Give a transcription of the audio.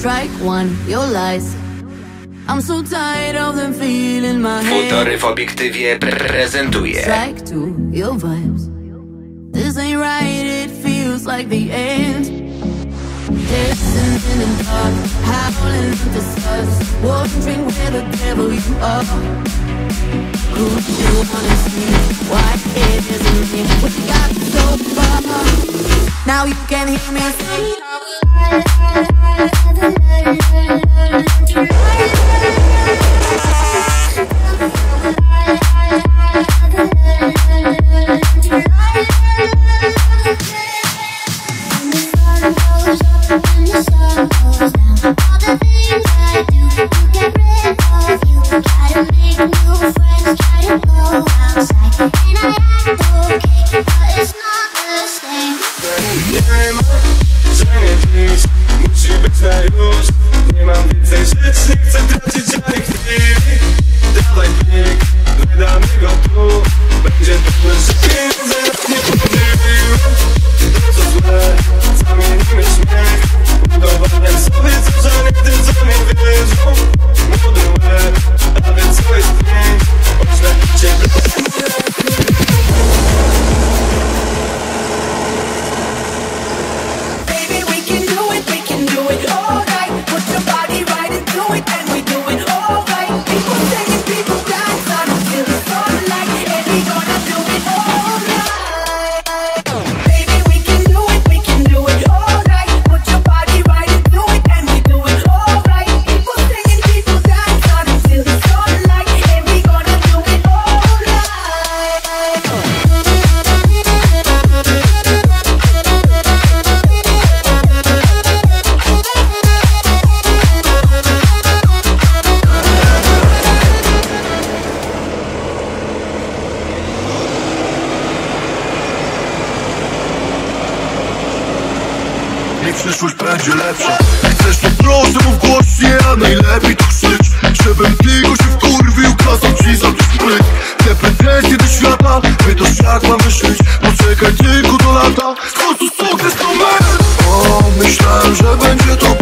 Strike one, your lies. I'm so tired of them feeling my head. Futory w obiektywie prezentuje Strike two, your vibes. This ain't right, it feels like the end. Dancing in the dark, howling at the stars, wondering where the devil you are. Who you wanna see? Why it isn't me? What you got so far? Now you can hear me sing. Musi być na już. Nie mam więcej rzeczy, nie chcę tracić ani chwili. Dawaj plik, wydamy go tu. Będzie pewne, że pieniądze nas nie pomyliły. To co złe, zamienimy śmiech. Udowodniam sobie coś, że nigdy co nie wierzą. Młody łeb, a więc co jest pięk. Oślepicie przyszłość będzie lepsza. Chcesz to proszę mów głośniej, a najlepiej to krzycz. Żebym tylko się wkurwił, kazał ci za to spryt. Te pretensje do świata, pytasz jak mam wyżyć. Poczekaj tylko do lata, w końcu sukces to my. O, myślałem, że będzie to